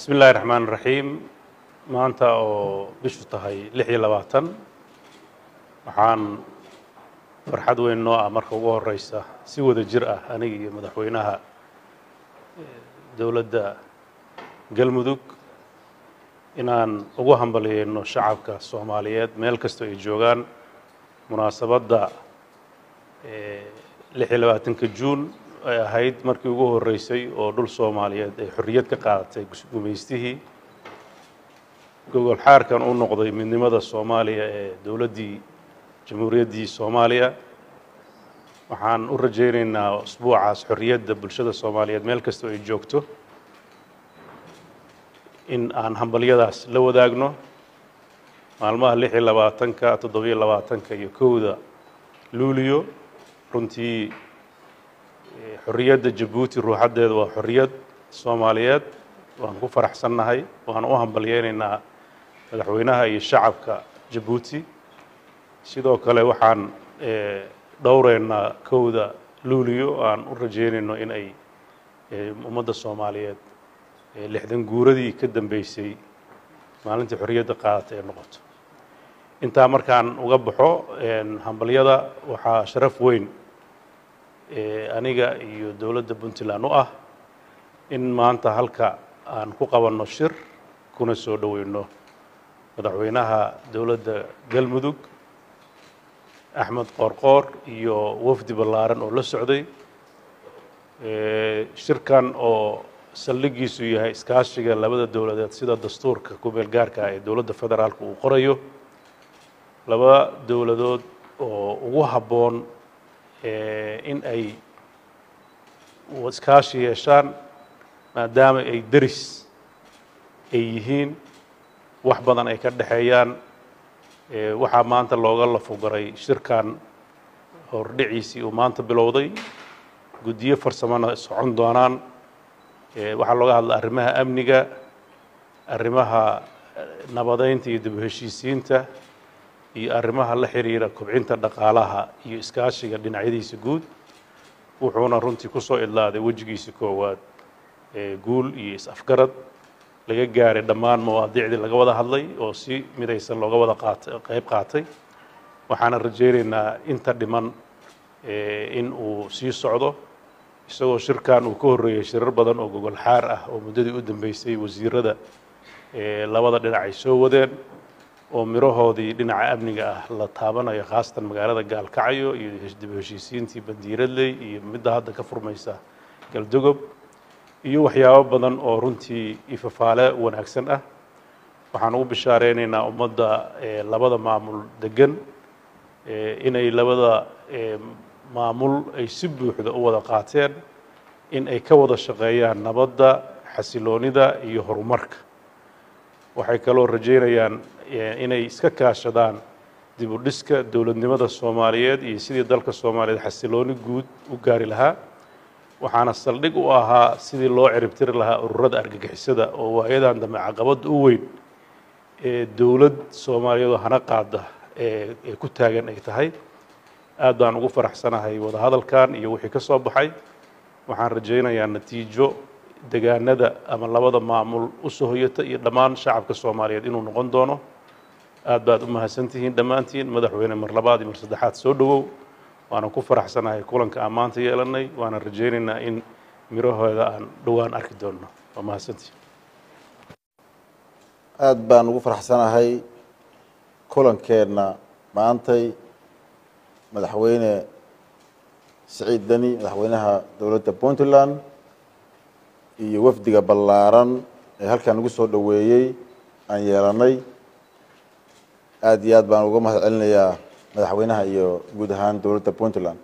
بسم الله الرحمن الرحيم maanta oo bishu tahay 26 waxaan farxad weyn noo ah marka ugu horeysa si wada jir ah aniga iyo madaxweynaha dawladda galmudug inaan ugu hambalyeeyno shacabka Soomaaliyeed meel kasta ay joogaan munaasabadda 26 Juun ay ahayd markii ugu horeysay oo dhul Soomaaliyeed ay xorriyad ka qaadatay gumeystihii gobol xaarkan uu noqday midnimada Soomaaliya ee dawladdii jamhuuriyaddii Soomaaliya waxaan u rajaynaynaa usbuucaas xorriyadda bulshada Soomaaliyeed meel kasta ay joogto in aan hambalyadaas la wadaagno maalmaha 26ka 27ka iyo 1da Luulyo runtii xorriyadda Djibouti ruuxadeedu waa xorriyad Soomaaliyeed waan ku faraxsanahay waan u hambalyeeynaa madaxweynaha iyo shacabka Djibouti sidoo kale waxaan dhowreynaa 1da Luulyo aan u rajaynayno in ay ummadda Soomaaliyeed 60 guuradii ka dambeysay maalintii xorriyadda qaadatay noqoto inta markaan uga baxo hambalyada waxa sharaf weyn aniga iyo dawladda Puntland u ah in maanta halka aan ku qabanno shir kuna soo dhaweyno madaxweynaha dawladda galmudug Axmed Qorqor iyo wafdi ballaaran oo la socday shirkan oo saldhigiisu yahay iskaashiga labada dawladeed sida dastuurka ku meel gaarka ah ee dawladda federaalka uu qorayo laba dawladood oo ugu habboon in ay iskaashi yeeshaan maadaama ay deris ay yihiin wax badan ay ka dhaxeeyaan waxaa maanta looga lafogaray shirkan hordhiciisii uu maanta bilowday guddiyo farsamana socon doonaan waxaa looga hadlaa arrimaha amniga arrimaha nabadeynta iyo dib u heshiisiinta iyo arrimaha la xiriira kobcinta dhaqaalaha iyo iskaashiga dhinacyadiisa guud wuxuuna runtii ku soo idlaaday wejigiisa koowaad guul iyo is-afgarad laga gaaray dhammaan mawaadiicdii laga wada hadlay oo si midaysan looga wada qayb qaatay waxaana rajaynaynaa inta dhiman in uu sii socdo isagoo shirkan uu ka horreeyay shirar badan oo gogol xaar ah oo muddadii u dambeysay wasiirada labada dhinac ay soo wadeen oo mirahoodii dhinaca amniga ah la taabanayo khaasatan magaalada Gaalkacyo iyo dib u heshiisiintii Bandiiradley iyo midda hadda ka furmaysa Galdogob iyo waxyaabo badan oo runtii ifafaale wanaagsan ah waxaan ugu bishaareynaa ummadda labada maamul degan inay labada maamul ay si buuxda u wada qaateen in ay ka wada shaqeeyaan nabadda xasiloonida iyo horumarka waxay kaloo rajaynayaan inay iska kaashadaan dib u dhiska dawladnimada Soomaaliyeed iyo sidii dalka Soomaaliyeed xasilooni guud u gaari lahaa waxaana saldhig u ahaa sidii loo ciribtiri lahaa ururada argagixisada oo waayadan dambe caqabad u weyn dawlad Soomaaliyeed hana qaada ee ku taagan ay tahay aad baan ugu faraxsanahay wada hadalkan iyo wixii ka soo baxay waxaan rajaynayaa natiijo deegaanada ama labada maamul u soo hoyata iyo dhammaan shacabka Soomaaliyeed inuu noqon doono aad baad u mahadsantihiin dhammaantiin madaxweyne mar labaad iyo mar saddexaad soo dhawow waana ku faraxsanahay kulanka aan maanta yeelanay waana rajaynaynaa in mirahooda aan dhawaan arki doono waa mahadsantihiin aad baan ugu faraxsanahay kulankeena maantay madaxweyne Siciid Dani madaxweynaha dawladda Puntland iyo wafdiga ballaaran ee halkan ugu soo dhaweeyay aan yeelanay aad iyo aad baan uga mahadcelinayaa madaxweynaha iyo guud ahaan dawladda Puntland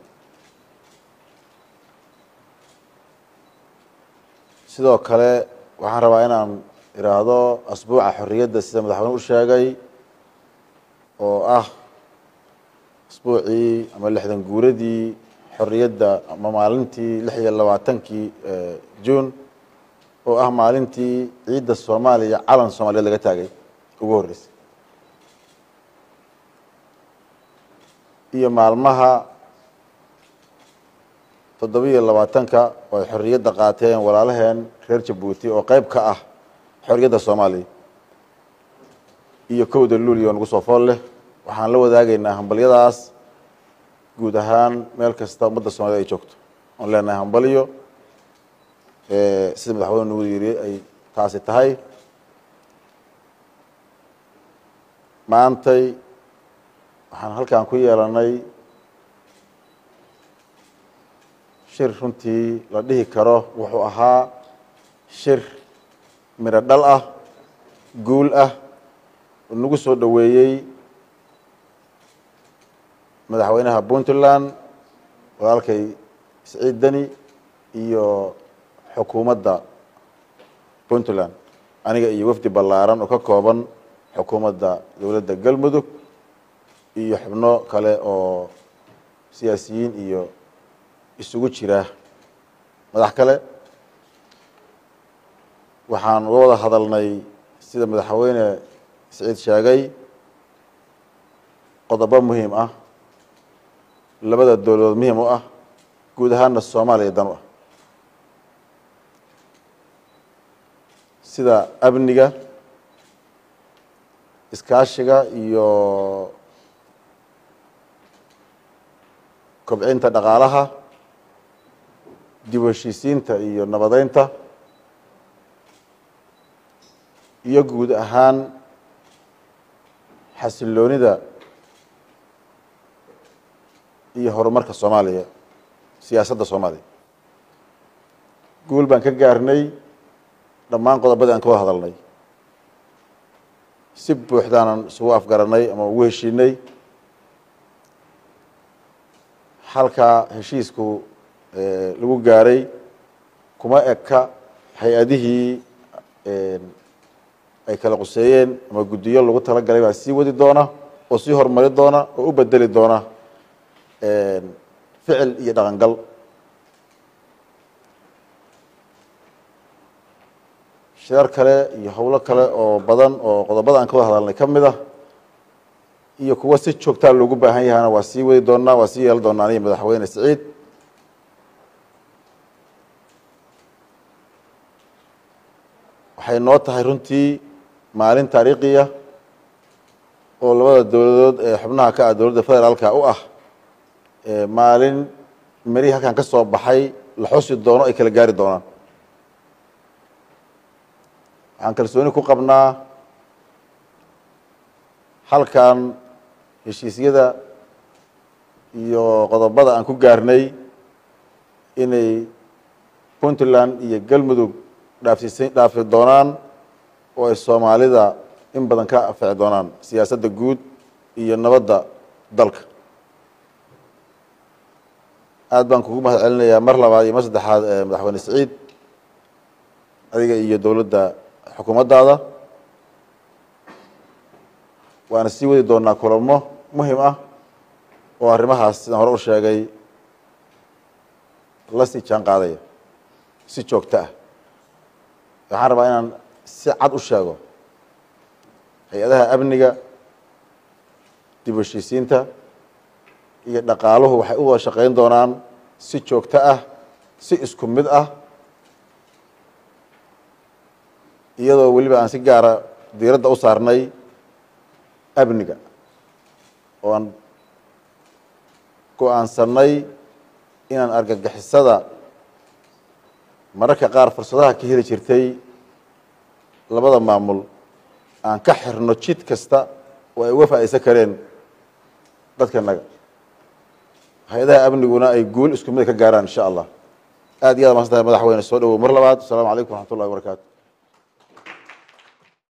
sidoo kale waxaan rabaa inaan iraahdo asbuuca xorriyadda sida madaxweynuhu u sheegay oo ah asbuucii ama 60 guuradii xorriyadda ama maalintii 26kii Juun oo ah maalintii ciidda Soomaaliya calan Soomaaliyeed laga taagay ugu horeysay iyo maalmaha 27ka oo xorriyadda qaateen walaalaheen reer Djibouti oo qayb ka ah xorriyadda Soomaaliya iyo kowda luulyo nagu soo fool leh waxaan la wadaagaynaa hambalyadaas guud ahaan meel kasta ummadda Soomaaliyeed ay joogto oon leenahay hambalyo sida madaxweynuhu nagu yiri ay taasi tahay maantay waxaan halkan ku yeelanay shir runtii la dhihi karo wuxuu ahaa shir miro dhal ah guul ah oo nagu soo dhaweeyey madaxweynaha Puntland walaalkay Siciid Dani iyo xukuumadda Puntland aniga iyo wafdi ballaaran oo ka kooban xukuumadda dowladda Galmudug iyo xubno kale oo siyaasiyiin iyo isugu jira madax kale waxaan wada hadalnay sida madaxweyne Siciid sheegay qodobo muhiim ah labada dowladood muhiim u ah guud ahaan Soomaaliya dan u ah sida amniga iskaashiga iyo kobcinta dhaqaalaha dib u heshiisiinta iyo nabadeynta iyo guud ahaan xasiloonida iyo horumarka Soomaaliya siyaasadda Soomaaliya guul baan ka gaarnay dhammaan qodobada aan ka wada hadalnay si buuxdaan isugu afgaranay ama ugu heshiinay halka heshiisku lagu gaaray kuma eka hay-adihii ay kala quseeyeen ama guddiyo lagu talagalay baa sii wadi doona oo sii horumari doona oo u bedeli doona ficil iyo dhaqangal shirar kale iyo howlo kale oo badan oo qodobada aan ka wada hadalnay ka mid ah iyo kuwa si joogtaa loogu baahan yahayna waa sii wadi doonaa waa sii yeeli doonaa aniga madaxweyne Siciid waxay noo tahay runtii maalin taariikhiya oo labada dowladood ee xubnaha ka ah dowladda federaalka u ah maalin mari halkan ka soo baxay la xusi doono ay kala gaari doonaan waxaan kalsooni ku qabnaa halkan heshiisyada iyo qodobada aan ku gaarnay inay Puntland iyo Galmudug dhaafi doonaan oo ay Soomaalida in badan ka afci doonaan siyaasadda guud iyo nabadda dalka aad baan kugu mahad celinayaa mar labaad iyo mar saddexaad madaxweyne Siciid adiga iyo dowladda xukuumaddaada waana sii wadi doonaa kulamo muhiim ah oo arrimahaas sidaan hore u sheegay la sii jaan qaadaya si joogto ah waxaan rabaa inaan si cad u sheego hay-adaha amniga dib u heshiisiinta iyo dhaqaaluhu waxay u wada shaqayn doonaan si joogto ah si isku mid ah iyadoo weliba aan si gaara diiradda u saarnay amniga oo aan go-aansanay inaan argagixisada mararka qaar fursadaha ka heli jirtay labada maamul aan ka xirno jid kasta oo ay uga faa'iideysan kareen dadkanaga hay-adaha amniguna ay guul isku mid ka gaaraan insha allah aad iyo aad mahadsantahay madaxweyne soo dhawow mar labaad asalaamu calaykum waraxmatullahi wabarakaatu